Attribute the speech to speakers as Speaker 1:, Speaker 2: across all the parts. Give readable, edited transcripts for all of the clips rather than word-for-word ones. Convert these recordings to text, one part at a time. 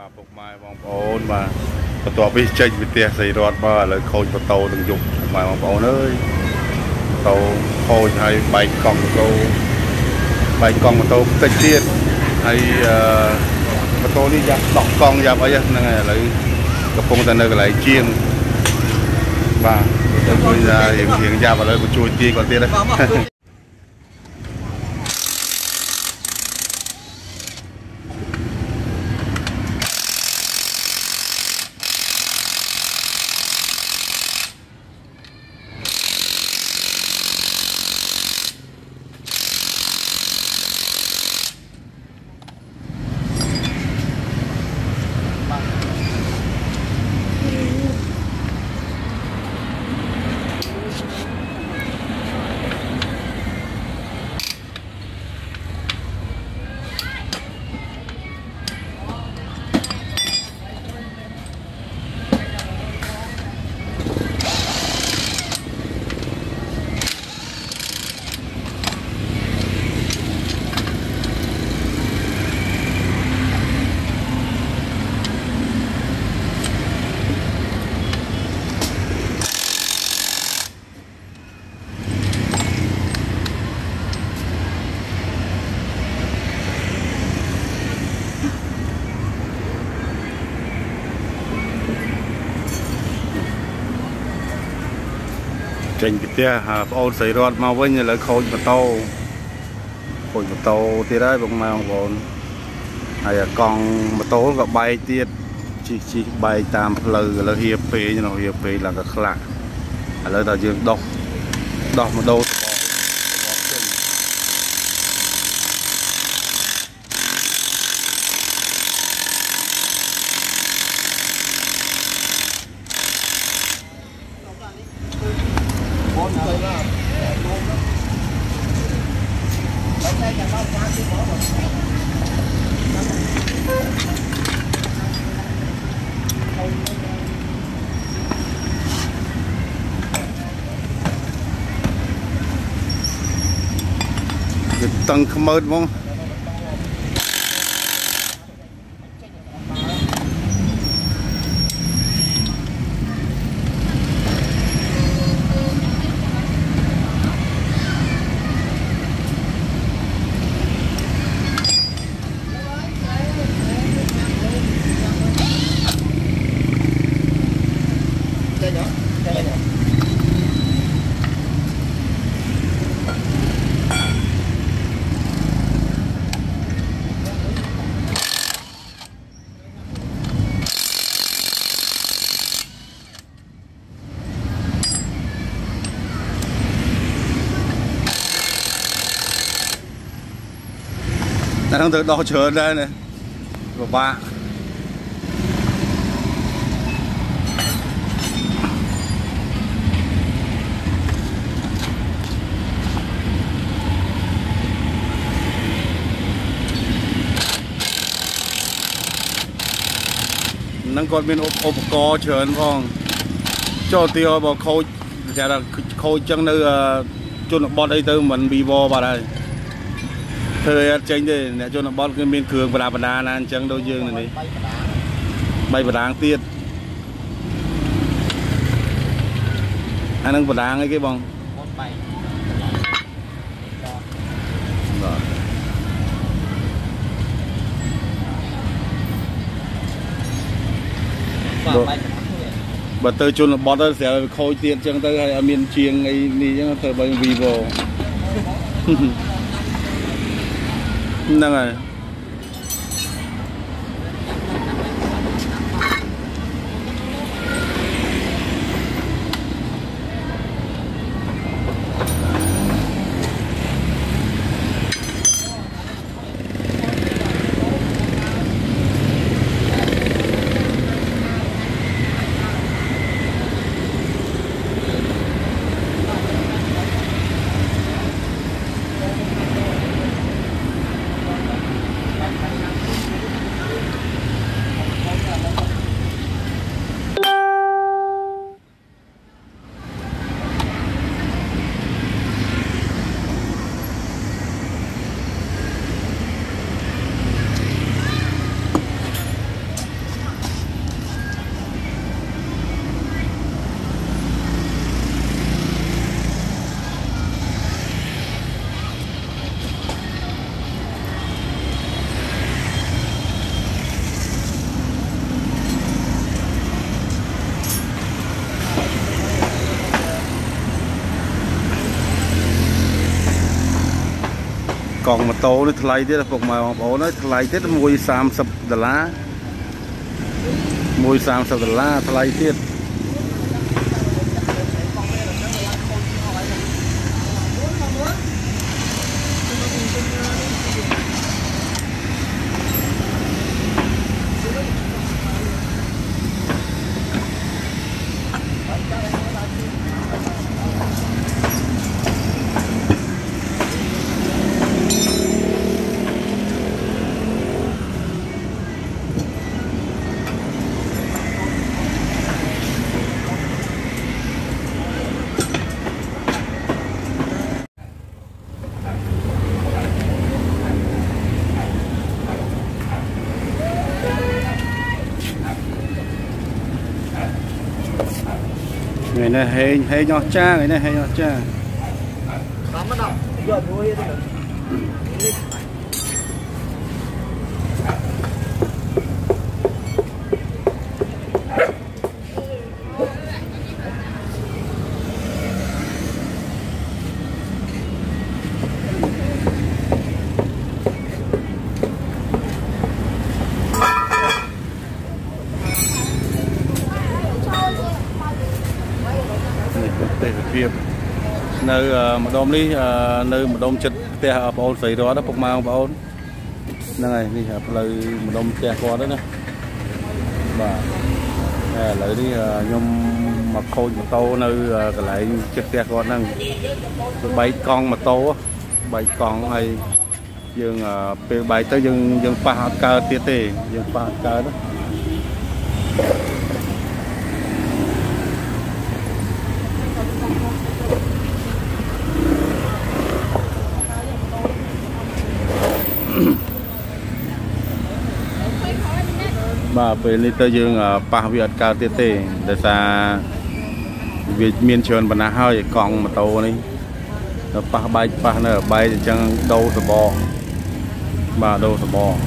Speaker 1: bà phục mai bóng ổn mà tòa bị chênh bị tia xây rọt mà lời khôi của tàu từng dục mai bóng ổn ơi tàu khôi hay bay con của tàu tích tiết hay tàu đi dạp đọc con dạp ấy nè lấy cái phong tên này lại chiên và tôi ra hiện ra vào đây của chui tia còn tia đấy trên cái tia ôn xây rọt mà với như là khôi một tàu thì đấy bông mai bông ổn hay là con một tàu gặp bay tiết chỉ bay tam lờ là hiệp phê như nào hiệp phê là cái lạ là ta dương đọc một đâu tăng không mơ không đang từ đo chờ đây này của ba năng còn bên ốp co chờ phong cho tiêu vào khôi sẽ là khôi chân nơi chôn bọn đây từ mình bị bo vào đây thời tranh đây nè cho nó bót cái miền cường và đà là chẳng đâu dương này đi bay và đáng tiết anh đang và đáng cái bông bật từ chôn nó bót sẽ khôi tiết chẳng tới hay miền chiêng ấy đi chứ thời bay vivo năng rồi còn mà tô nó thay thế là phục mà bố nó thay thế mùi xàm sập đà lá mùi xàm sập đà lá thay thế ngày này hay nhỏ cha ngày này hay nhỏ cha nơi một đom đi nơi một đom chật te ở ôn sấy đó phục mau bảo ôn này đi lời một đom te qua đó nè và lấy đi nhom mặc khôi một tô nơi cái lại chật te qua năng bay con mà tô bay con hay dương bay tới dương pha cờ tia tê dương pha cờ đó mà về lý tơ dương pa việt cao tê tê để xa việt miền trường bản hơi còn mà tàu này pa bay nữa bay thì chẳng đâu sờ bò mà đâu sờ bò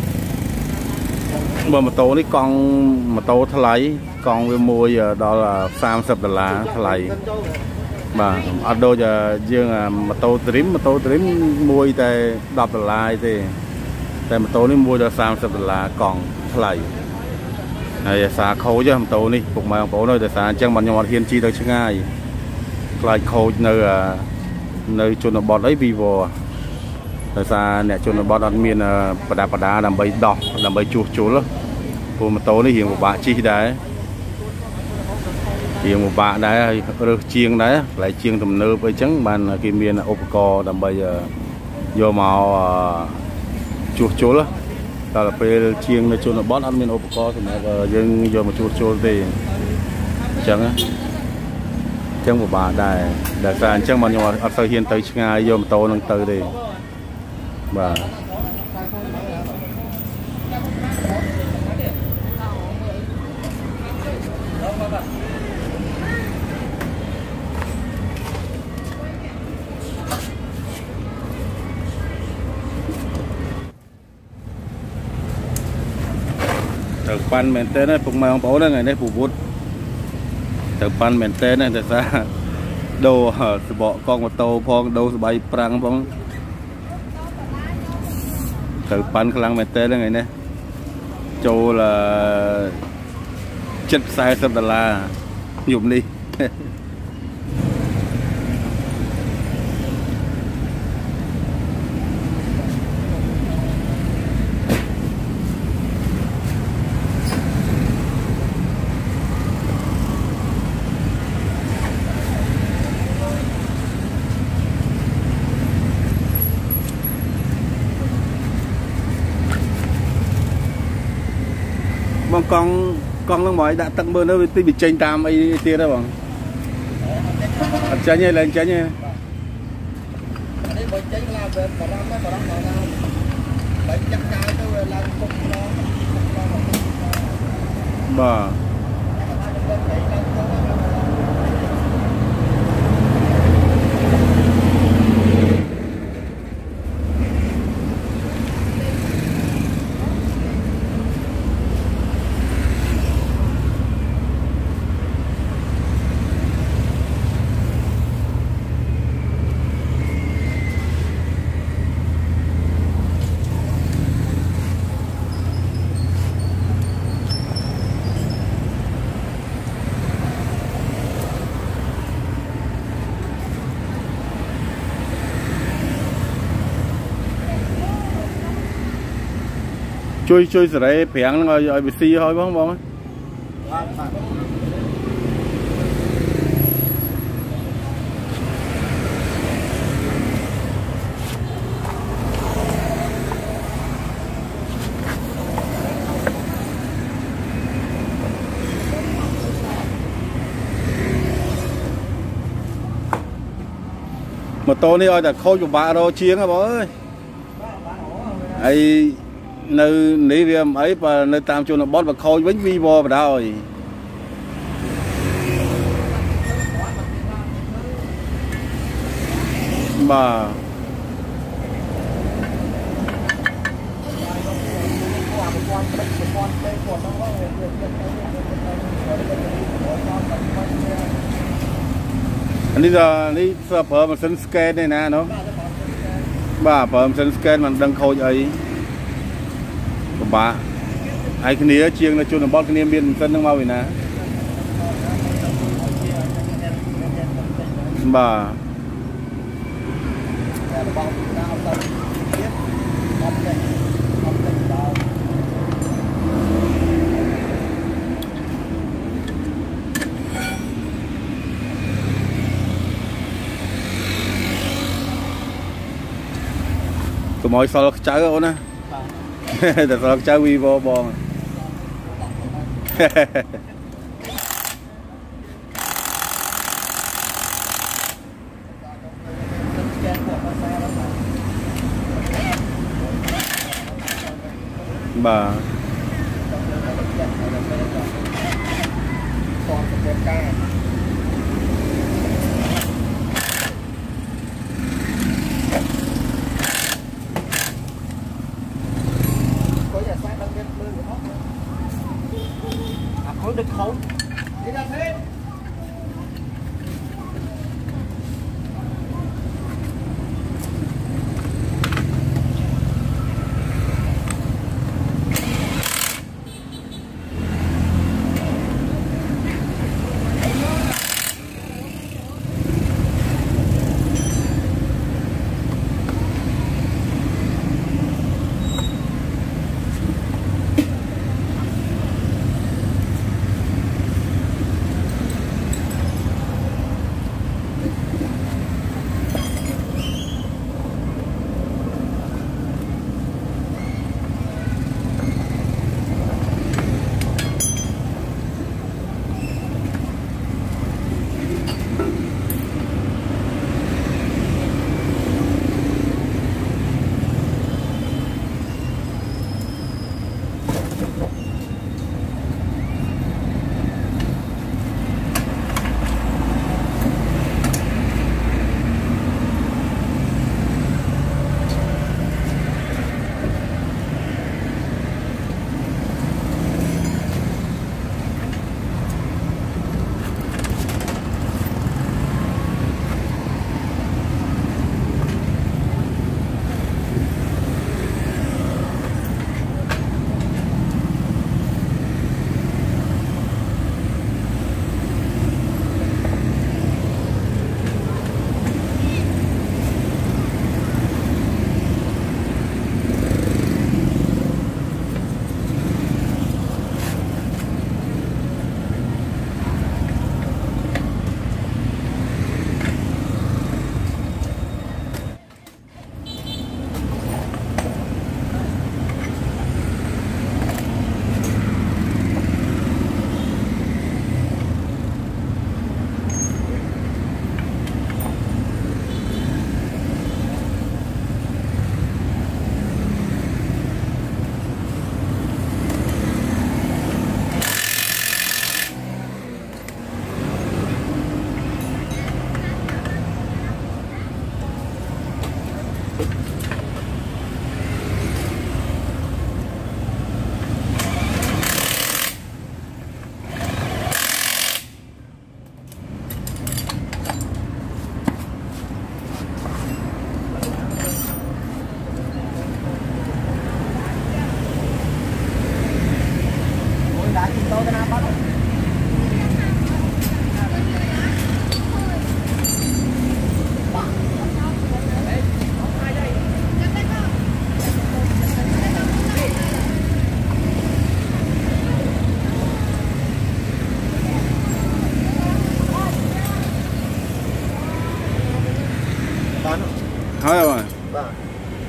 Speaker 1: mà tàu này con mà tàu thay con với mua giờ đó là $30 thay mà ở đâu giờ dương mà tàu trim mua tại $10 thì tại mà tàu này mua cho $30 còn thay này xả khâu chứ tàu này phục mà bố nơi để xả chẳng bằng nhau hiên chi tới chứ ngay lại khâu nơi chôn nó bọt lấy vivo để xả nè chôn nó bọt ăn miên bà đá làm bấy đỏ làm bấy chuột lắm của mà tàu này hiện một bà chi đấy hiện một bà đấy được chiên đấy lại chiên tầm nơ với trắng bàn kim miên opco làm bây giờ vô màu chuột lắm là về chiên này cho nó bón ăn miên opco thì mà dân vô một chuột thì chẳng một bà đài đại sản chẳng mà nhỏ ở sau hiên tới ngay vô một tô nâng tới đi và từ pan mền tê này phục mày không bảo đây ngày nay phục vút từ pan mền tê này từ xa đồ bỏ con một tàu phong đồ bay prang phong từ pan khlang mền tê đây ngày nay châu là chất sai $100 dùng đi con nó mới đã tặng bơ nó bị chênh tam ấy tia đó bằng trái nhé lên trái nhé bà chui sẽ đấy phèn nó rồi bị xì thôi không bông một tô này là khôi của bà rồi chiếng à bố ơi ấy nơi nỉ riêng ấy và nơi tam chỗ nó bót và khôi bánh vi bò vào rồi bàนี่จะนี่เสื้อเพิ่มมันเซนสแกนได้นะเนาะบ้าเพิ่มเซนสแกนมันดังโคยไอ้บ้าไอ้คนนี้เชียงนะจุนบอลคนนี้เบียนเซนตั้งมาวินะบ้าก็มอยสลักเจ้าเอานะแต่สลักเจ้าวีบอบองบ่าđược không? Đi ra thế.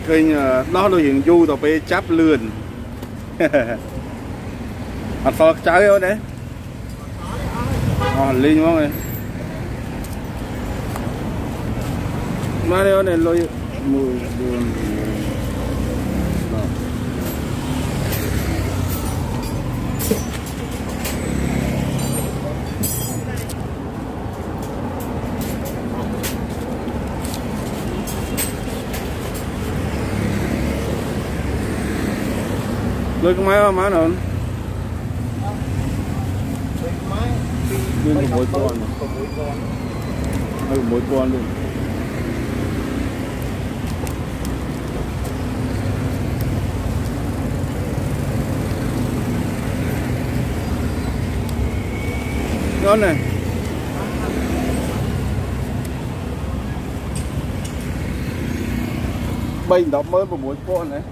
Speaker 1: khơi đó đôi hiện du tàu pe chắp lươn ăn phật trái đâu đấy linh quá rồi mà đây này lôi mùi đường lôi cái máy má nào lôi mỗi con mỗi con luôn ngon này bình đọc mới một mỗi con này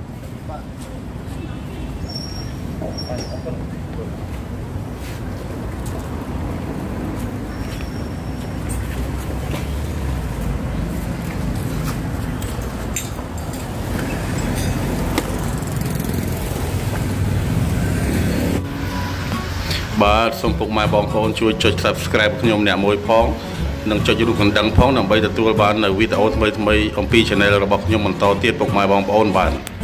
Speaker 1: បាទសូមពុកម៉ែបងប្អូនជួយចុច Subscribe ខ្ញុំអ្នកមួយផងនិងចុចរូបកណ្ដឹងផងដើម្បីទទួលបាននៅវីដេអូថ្មីៗអំពី Channel របស់ខ្ញុំបន្តទៀតពុកម៉ែបងប្អូនបាទ